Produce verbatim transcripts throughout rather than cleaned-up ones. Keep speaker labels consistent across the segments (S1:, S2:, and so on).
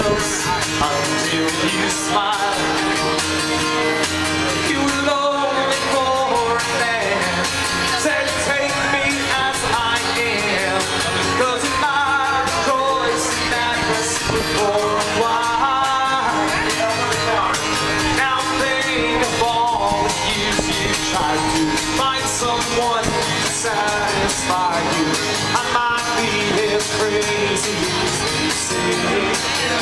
S1: close until you smile. You were lonely for a man, said take me as I am, because my choice that was for a while. Now think of all the years you tried to find someone to satisfy you. I might be as crazy as you say.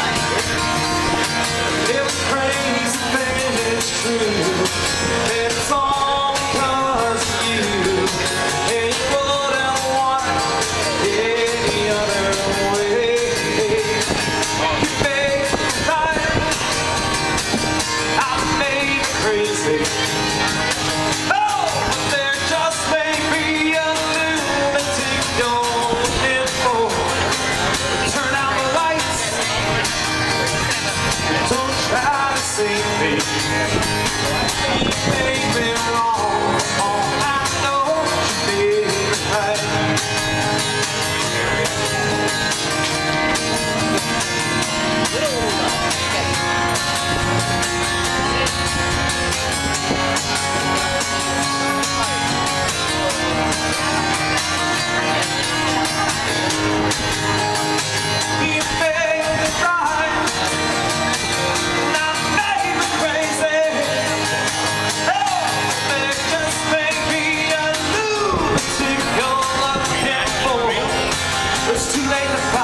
S1: It was crazy, but it's true. It's all because of you. And you wouldn't want it any other way. You made me right. I made me crazy. Oh, there just may be a lunatic going for. Turn out the lights. Don't try to save me. You made me wrong. Oh, I know you made me right. You made me right. And I made me crazy. Oh, there just may be a lunatic you're looking for. It's too late to find.